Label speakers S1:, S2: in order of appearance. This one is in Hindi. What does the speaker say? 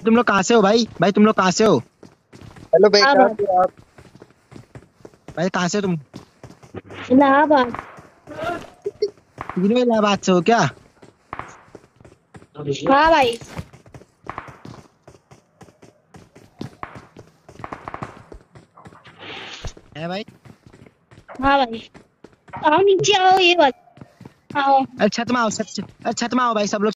S1: तुम लोग कहाँ से हो भाई? भाई तुम लोग कहाँ से हो?
S2: हेलो भाई, कहाँ
S3: इलाहाबाद।
S2: से हो आप?
S1: भाई कहाँ से हो तुम?
S3: इलाहाबाद।
S1: तीनों इलाहाबाद से हो क्या?
S3: हाँ भाई।
S1: है भाई?
S3: हाँ भाई, आओ नीचे आओ, ये बात। आओ।
S1: अरे छत में आओ, छत में आओ भाई, सब लोग